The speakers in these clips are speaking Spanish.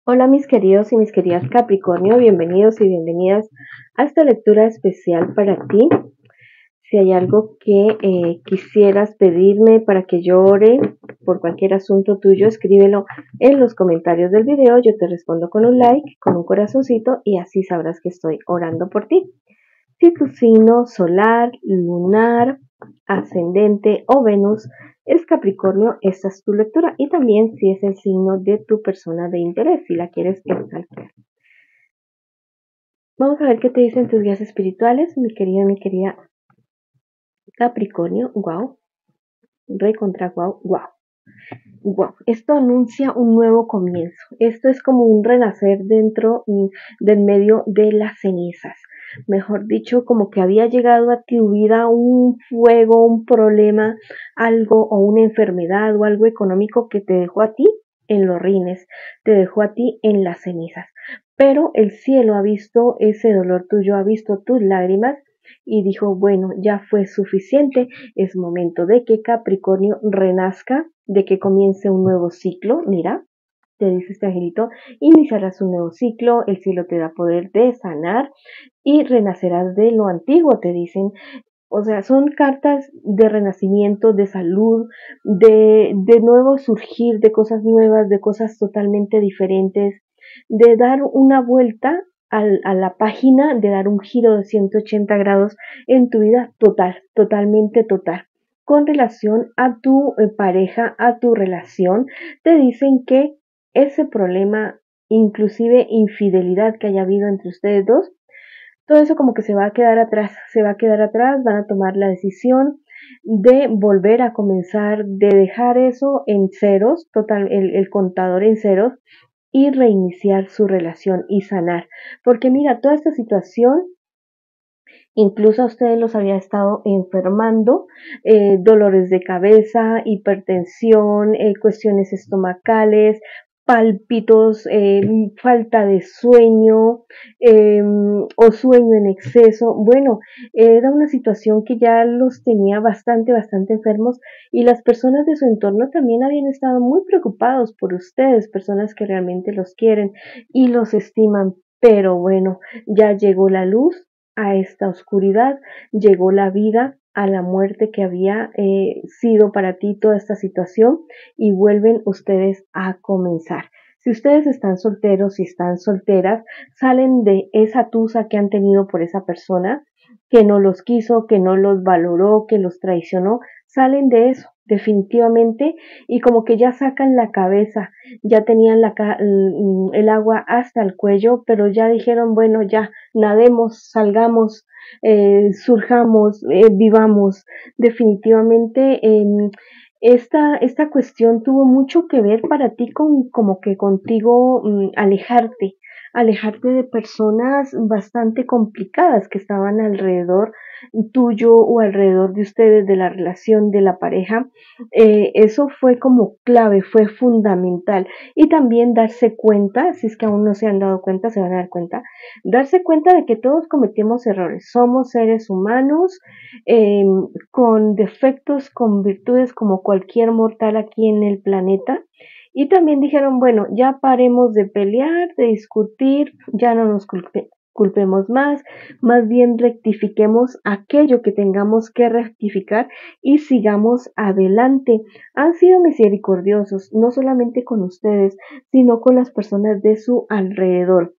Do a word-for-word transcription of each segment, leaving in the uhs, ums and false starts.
Hola mis queridos y mis queridas Capricornio, bienvenidos y bienvenidas a esta lectura especial para ti. Si hay algo que eh, quisieras pedirme para que yo ore por cualquier asunto tuyo, escríbelo en los comentarios del video, yo te respondo con un like, con un corazoncito y así sabrás que estoy orando por ti. Si tu signo solar, lunar, ascendente o Venus es Capricornio, esta es tu lectura. Y también si es el signo de tu persona de interés, si la quieres escalcar. Vamos a ver qué te dicen tus guías espirituales, mi querida, mi querida Capricornio. Wow, rey contra wow, wow. Wow, esto anuncia un nuevo comienzo. Esto es como un renacer dentro mm, del medio de las cenizas. Mejor dicho, como que había llegado a tu vida un fuego, un problema, algo o una enfermedad o algo económico que te dejó a ti en los rines, te dejó a ti en las cenizas. Pero el cielo ha visto ese dolor tuyo, ha visto tus lágrimas y dijo, bueno, ya fue suficiente, es momento de que Capricornio renazca, de que comience un nuevo ciclo. Mira, te dice este angelito, iniciarás un nuevo ciclo, el cielo te da poder de sanar y renacerás de lo antiguo, te dicen. O sea, son cartas de renacimiento, de salud, de, de nuevo surgir, de cosas nuevas, de cosas totalmente diferentes, de dar una vuelta al, a la página, de dar un giro de ciento ochenta grados en tu vida total, totalmente total. Con relación a tu eh, pareja, a tu relación, te dicen que ese problema, inclusive infidelidad que haya habido entre ustedes dos, todo eso como que se va a quedar atrás, se va a quedar atrás, van a tomar la decisión de volver a comenzar, de dejar eso en ceros, total, el, el contador en ceros, y reiniciar su relación y sanar. Porque mira, toda esta situación incluso a ustedes los había estado enfermando, eh, dolores de cabeza, hipertensión, eh, cuestiones estomacales, pálpitos, eh, falta de sueño eh, o sueño en exceso. Bueno, era una situación que ya los tenía bastante, bastante enfermos y las personas de su entorno también habían estado muy preocupados por ustedes, personas que realmente los quieren y los estiman. Pero bueno, ya llegó la luz a esta oscuridad, llegó la vida a la muerte que había eh, sido para ti toda esta situación y vuelven ustedes a comenzar. Si ustedes están solteros, si están solteras, salen de esa tusa que han tenido por esa persona que no los quiso, que no los valoró, que los traicionó, salen de eso definitivamente y como que ya sacan la cabeza, ya tenían la, el agua hasta el cuello, pero ya dijeron, bueno, ya nademos, salgamos, eh, surjamos, eh, vivamos. Definitivamente eh, esta, esta cuestión tuvo mucho que ver para ti con como que contigo um, alejarte, alejarte de personas bastante complicadas que estaban alrededor tuyo o alrededor de ustedes, de la relación de la pareja. Eh, eso fue como clave, fue fundamental. Y también darse cuenta, si es que aún no se han dado cuenta, se van a dar cuenta, darse cuenta de que todos cometemos errores, somos seres humanos eh, con defectos, con virtudes como cualquier mortal aquí en el planeta. Y también dijeron, bueno, ya paremos de pelear, de discutir, ya no nos culpe, culpemos más, más bien rectifiquemos aquello que tengamos que rectificar y sigamos adelante. Han sido misericordiosos, no solamente con ustedes, sino con las personas de su alrededor,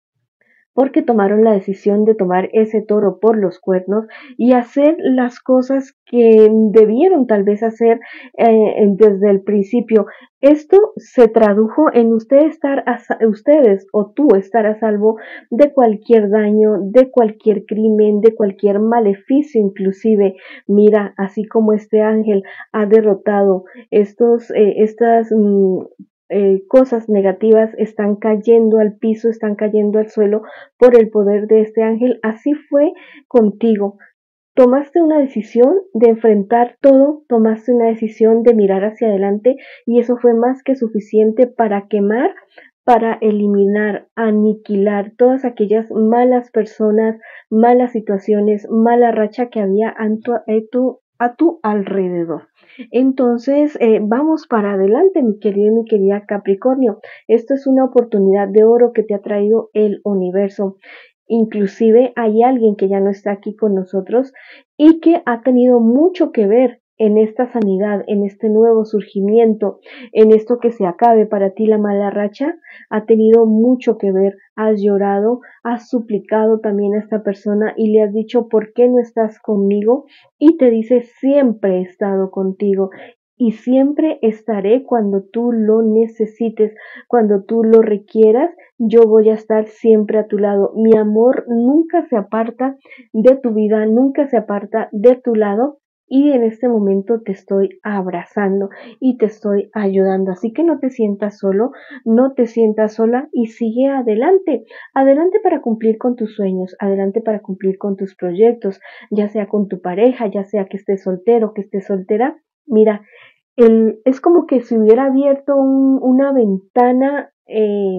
porque tomaron la decisión de tomar ese toro por los cuernos y hacer las cosas que debieron tal vez hacer eh, desde el principio. Esto se tradujo en usted estar a, ustedes o tú estar a salvo de cualquier daño, de cualquier crimen, de cualquier maleficio inclusive. Mira, así como este ángel ha derrotado estos, eh, estas mmm, Eh, cosas negativas están cayendo al piso, están cayendo al suelo por el poder de este ángel. Así fue contigo. Tomaste una decisión de enfrentar todo, tomaste una decisión de mirar hacia adelante y eso fue más que suficiente para quemar, para eliminar, aniquilar todas aquellas malas personas, malas situaciones, mala racha que había a tu, a tu, a tu alrededor. Entonces, eh, vamos para adelante, mi querido y mi querida Capricornio. Esto es una oportunidad de oro que te ha traído el universo. Inclusive hay alguien que ya no está aquí con nosotros y que ha tenido mucho que ver en esta sanidad, en este nuevo surgimiento, en esto que se acabe para ti la mala racha, ha tenido mucho que ver. Has llorado, has suplicado también a esta persona y le has dicho, ¿por qué no estás conmigo? Y te dice, siempre he estado contigo y siempre estaré cuando tú lo necesites, cuando tú lo requieras, yo voy a estar siempre a tu lado. Mi amor nunca se aparta de tu vida, nunca se aparta de tu lado. Y en este momento te estoy abrazando y te estoy ayudando. Así que no te sientas solo, no te sientas sola y sigue adelante. Adelante para cumplir con tus sueños, adelante para cumplir con tus proyectos, ya sea con tu pareja, ya sea que estés soltero, que estés soltera. Mira, el, es como que se hubiera abierto un, una ventana eh,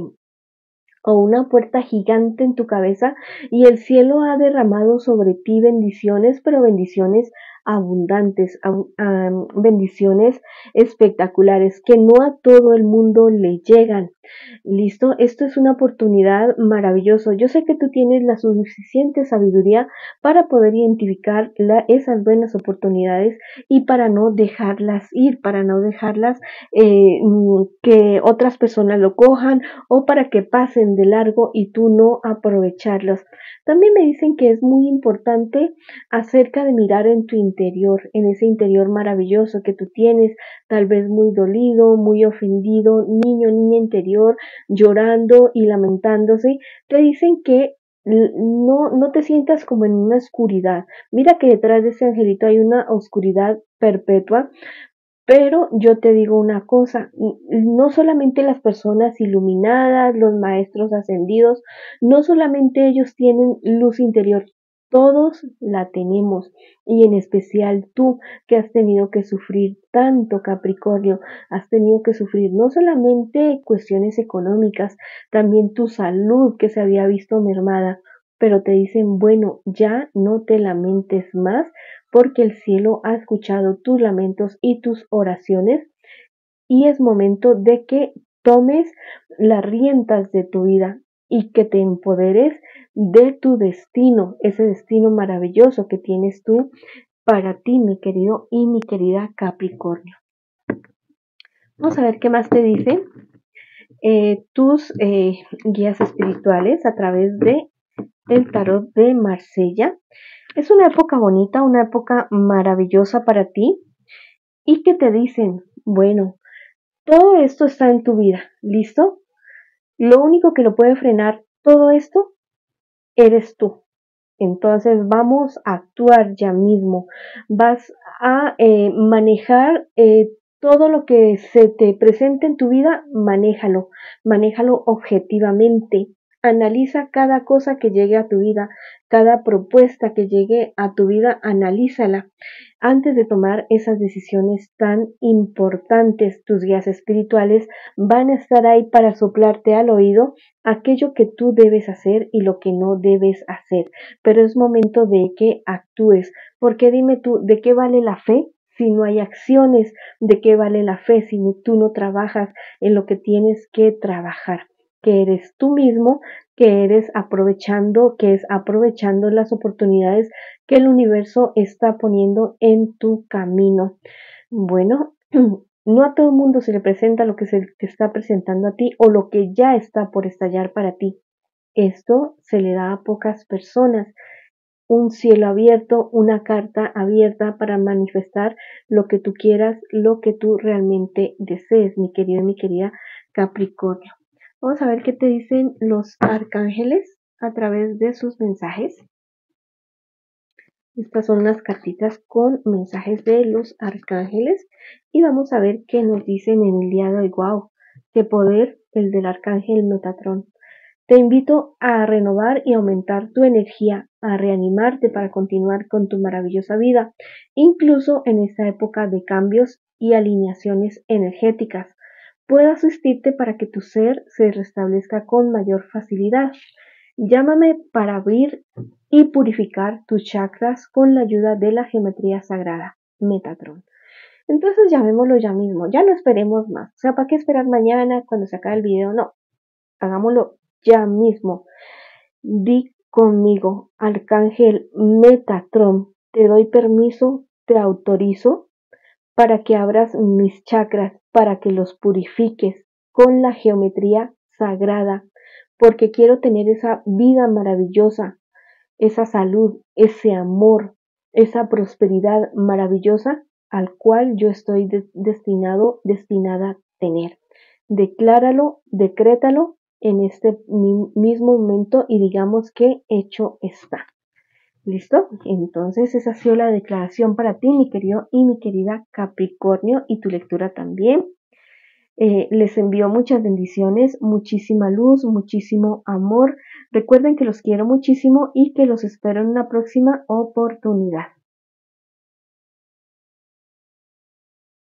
o una puerta gigante en tu cabeza y el cielo ha derramado sobre ti bendiciones, pero bendiciones abundantes, um, bendiciones espectaculares que no a todo el mundo le llegan. ¿Listo? Esto es una oportunidad maravillosa. Yo sé que tú tienes la suficiente sabiduría para poder identificar la, esas buenas oportunidades y para no dejarlas ir, para no dejarlas eh, que otras personas lo cojan o para que pasen de largo y tú no aprovecharlos. También me dicen que es muy importante acerca de mirar en tu interior, en ese interior maravilloso que tú tienes, tal vez muy dolido, muy ofendido, niño, niña interior, llorando y lamentándose. Te dicen que no, no te sientas como en una oscuridad. Mira que detrás de ese angelito hay una oscuridad perpetua, pero yo te digo una cosa, no solamente las personas iluminadas, los maestros ascendidos, no solamente ellos tienen luz interior, todos la tenemos y en especial tú que has tenido que sufrir tanto, Capricornio, has tenido que sufrir no solamente cuestiones económicas, también tu salud que se había visto mermada, pero te dicen, bueno, ya no te lamentes más porque el cielo ha escuchado tus lamentos y tus oraciones y es momento de que tomes las riendas de tu vida y que te empoderes de tu destino, ese destino maravilloso que tienes tú para ti, mi querido y mi querida Capricornio. Vamos a ver qué más te dicen eh, tus eh, guías espirituales a través de el tarot de Marsella. Es una época bonita, una época maravillosa para ti y que te dicen, bueno, todo esto está en tu vida, ¿listo? Lo único que lo puede frenar todo esto eres tú. Entonces vamos a actuar ya mismo. Vas a eh, manejar eh, todo lo que se te presente en tu vida, manéjalo, manéjalo objetivamente. Analiza cada cosa que llegue a tu vida, cada propuesta que llegue a tu vida, analízala antes de tomar esas decisiones tan importantes. Tus guías espirituales van a estar ahí para soplarte al oído aquello que tú debes hacer y lo que no debes hacer. Pero es momento de que actúes, porque dime tú, ¿de qué vale la fe si no hay acciones? ¿De qué vale la fe si tú no trabajas en lo que tienes que trabajar? Que eres tú mismo, que eres aprovechando, que es aprovechando las oportunidades que el universo está poniendo en tu camino. Bueno, no a todo el mundo se le presenta lo que se te está presentando a ti o lo que ya está por estallar para ti. Esto se le da a pocas personas. Un cielo abierto, una carta abierta para manifestar lo que tú quieras, lo que tú realmente desees, mi querido y mi querida Capricornio. Vamos a ver qué te dicen los arcángeles a través de sus mensajes. Estas son las cartitas con mensajes de los arcángeles y vamos a ver qué nos dicen en el día de hoy. ¡Wow! ¡Qué poder el del arcángel Metatrón! Te invito a renovar y aumentar tu energía, a reanimarte para continuar con tu maravillosa vida, incluso en esta época de cambios y alineaciones energéticas. Puedo asistirte para que tu ser se restablezca con mayor facilidad. Llámame para abrir y purificar tus chakras con la ayuda de la geometría sagrada, Metatron. Entonces llamémoslo ya mismo, ya no esperemos más. O sea, ¿para qué esperar mañana cuando se acabe el video? No, hagámoslo ya mismo. Di conmigo, Arcángel Metatron, te doy permiso, te autorizo para que abras mis chakras, para que los purifiques con la geometría sagrada, porque quiero tener esa vida maravillosa, esa salud, ese amor, esa prosperidad maravillosa al cual yo estoy de- destinado, destinada a tener. Decláralo, decrétalo en este mi- mismo momento y digamos que hecho está. ¿Listo? Entonces esa ha sido la declaración para ti, mi querido y mi querida Capricornio, y tu lectura también. Eh, les envío muchas bendiciones, muchísima luz, muchísimo amor. Recuerden que los quiero muchísimo y que los espero en una próxima oportunidad.